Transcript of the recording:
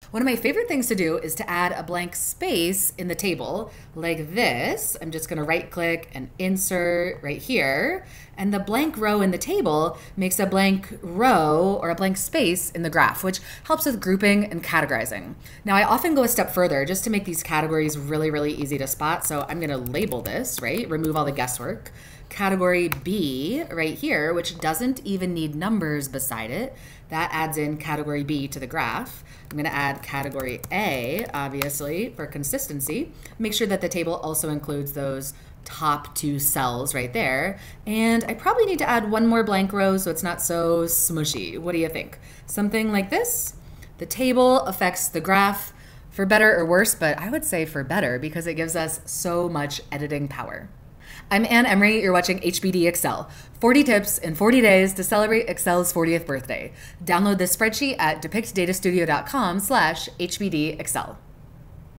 One of my favorite things to do is to add a blank space in the table like this. I'm just gonna right click and insert right here. And the blank row in the table makes a blank row or a blank space in the graph, which helps with grouping and categorizing. Now I often go a step further just to make these categories really, really easy to spot. So I'm gonna label this, right? Remove all the guesswork. Category B right here, which doesn't even need numbers beside it. That adds in category B to the graph. I'm gonna add category A, obviously, for consistency. Make sure that the table also includes those top two cells right there. And I probably need to add one more blank row so it's not so smushy. What do you think? Something like this? The table affects the graph for better or worse, but I would say for better because it gives us so much editing power. I'm Emery, you're watching HBD Excel. 40 tips in 40 days to celebrate Excel's 40th birthday. Download this spreadsheet at depictdatastudio.com/HBD Excel.